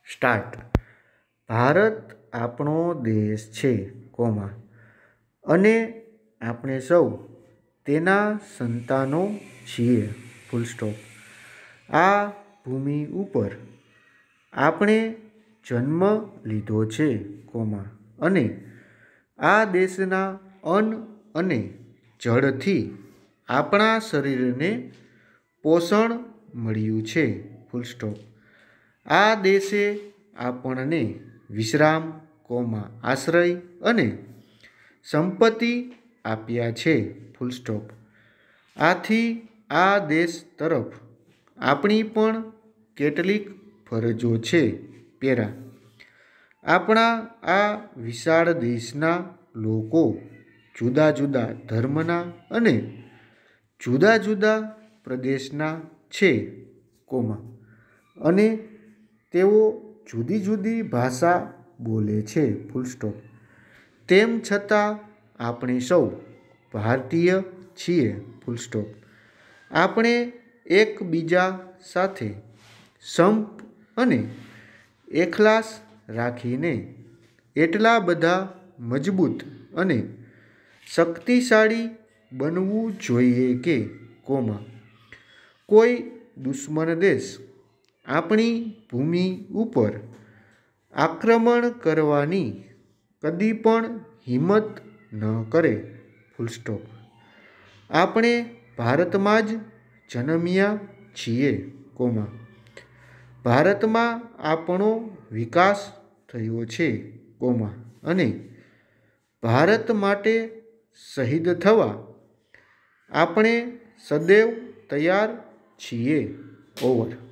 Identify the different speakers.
Speaker 1: Start. Bharat આપણો દેશ છે, કોમા, અને આપણે સૌ તેના સંતાનો છીએ, ફૂલ સ્ટોપ. આ ભૂમિ ઉપર આપણે જન્મ લીધો છે, કોમા, અને આ દેશના અન્ન અને જળથી આપણા શરીરને પોષણ મળ્યું છે, ફૂલ સ્ટોપ. આ દેશે આપણને વિશ્રામ, કોમા, આશ્રય અને સંપત્તિ આપ્યા છે, ફૂલ સ્ટોપ. આથી આ દેશ તરફ આપણી પણ કેટલીક ફરજો છે, પેરા. આપણા આ વિશાળ દેશના લોકો જુદા જુદા ધર્મના અને જુદા જુદા પ્રદેશના છે, કોમા, અને તેઓ જુદી જુદી ભાષા બોલે છે, ફૂલ સ્ટોપ. તેમ છતાં આપણે સૌ ભારતીય છીએ, ફૂલ સ્ટોપ. આપણે એકબીજા સાથે સંપ અને એખલાસ રાખીને એટલા બધા મજબૂત અને શક્તિશાળી બનવું જોઈએ કે, કોમા, કોઈ દુશ્મન દેશ આપણી ભૂમિ ઉપર આક્રમણ કરવાની કદી પણ હિંમત ન કરે, ફૂલ સ્ટોપ. આપણે ભારતમાં જ જન્મ્યા છીએ, કોમા. ભારતમાં આપણો વિકાસ થયો છે, કોમા, અને ભારત માટે શહીદ થવા આપણે સદૈવ તૈયાર છીએ, ઓવર.